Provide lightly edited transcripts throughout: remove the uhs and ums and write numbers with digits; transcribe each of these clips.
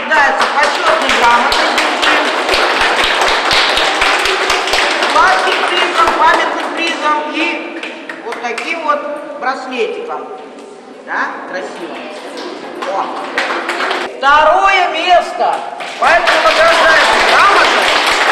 награждается почетной грамотой, сладким призом, памятным призом и вот таким вот браслетиком. Да? Красиво. О. Второе место. Поэтому награждается грамотой,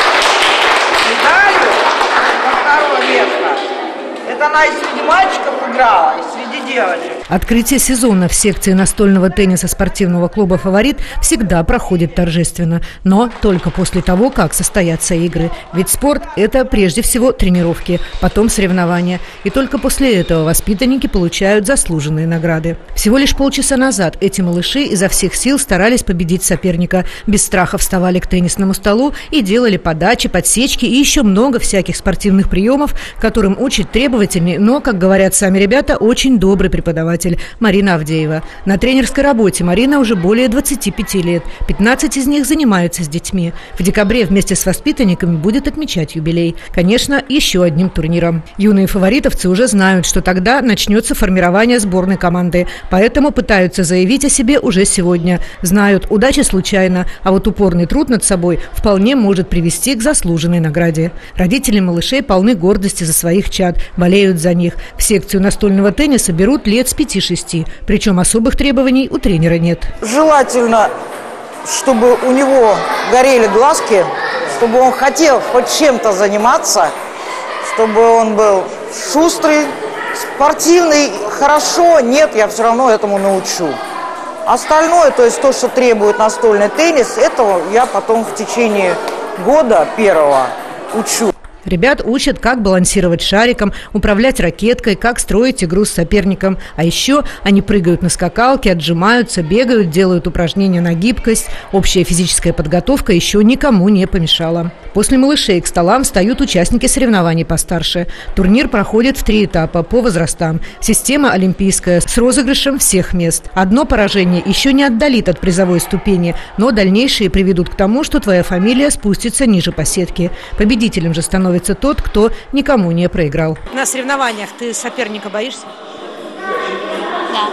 медалью на второе место. Это она и среди мальчиков играла, и среди девочек. Открытие сезона в секции настольного тенниса спортивного клуба «Фаворит» всегда проходит торжественно, но только после того, как состоятся игры. Ведь спорт – это прежде всего тренировки, потом соревнования. И только после этого воспитанники получают заслуженные награды. Всего лишь полчаса назад эти малыши изо всех сил старались победить соперника. Без страха вставали к теннисному столу и делали подачи, подсечки и еще много всяких спортивных приемов, которым учит требовательный, но, как говорят сами ребята, очень добрый преподаватель Марина Авдеева. На тренерской работе Марина уже более 25 лет. 15 из них занимаются с детьми. В декабре вместе с воспитанниками будет отмечать юбилей. Конечно, еще одним турниром. Юные фаворитовцы уже знают, что тогда начнется формирование сборной команды. Поэтому пытаются заявить о себе уже сегодня. Знают, удача случайна, а вот упорный труд над собой вполне может привести к заслуженной награде. Родители малышей полны гордости за своих чад, болеют за них. В секцию настольного тенниса берут лет с 5-6, причем особых требований у тренера нет. Желательно, чтобы у него горели глазки, чтобы он хотел хоть чем-то заниматься, чтобы он был шустрый, спортивный. Хорошо, нет, я все равно этому научу. Остальное, то есть то, что требует настольный теннис, этого я потом в течение года первого учу. Ребят учат, как балансировать шариком, управлять ракеткой, как строить игру с соперником. А еще они прыгают на скакалке, отжимаются, бегают, делают упражнения на гибкость. Общая физическая подготовка еще никому не помешала. После малышей к столам встают участники соревнований постарше. Турнир проходит в 3 этапа по возрастам. Система олимпийская с розыгрышем всех мест. Одно поражение еще не отдалит от призовой ступени, но дальнейшие приведут к тому, что твоя фамилия спустится ниже по сетке. Победителем же становится тот, кто никому не проиграл. На соревнованиях ты соперника боишься? Да.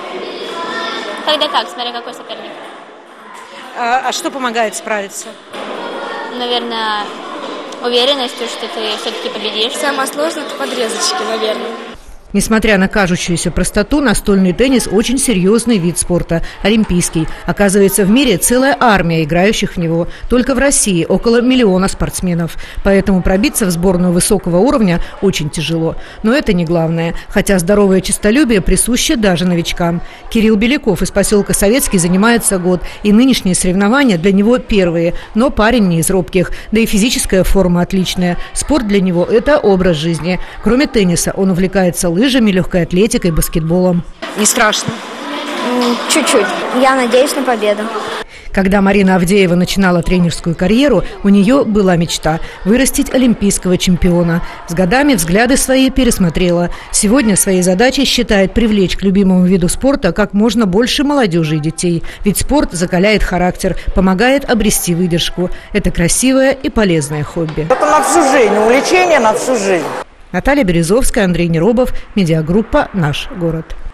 Когда как, смотря какой соперник. А что помогает справиться? Наверное, уверенностью, что ты все-таки победишь. Самое сложное – это подрезочки, наверное. Несмотря на кажущуюся простоту, настольный теннис – очень серьезный вид спорта, олимпийский. Оказывается, в мире целая армия играющих в него. Только в России около 1 миллиона спортсменов. Поэтому пробиться в сборную высокого уровня очень тяжело. Но это не главное, хотя здоровое честолюбие присуще даже новичкам. Кирилл Беляков из поселка Советский занимается год, и нынешние соревнования для него первые. Но парень не из робких, да и физическая форма отличная. Спорт для него – это образ жизни. Кроме тенниса, он увлекается лыжами, легкой атлетикой, баскетболом. Не страшно? Чуть-чуть. Я надеюсь на победу. Когда Марина Авдеева начинала тренерскую карьеру, у нее была мечта – вырастить олимпийского чемпиона. С годами взгляды свои пересмотрела. Сегодня своей задачей считает привлечь к любимому виду спорта как можно больше молодежи и детей. Ведь спорт закаляет характер, помогает обрести выдержку. Это красивое и полезное хобби. Это на всю жизнь, увлечение на всю жизнь. Наталья Березовская, Андрей Неробов, медиагруппа «Наш город».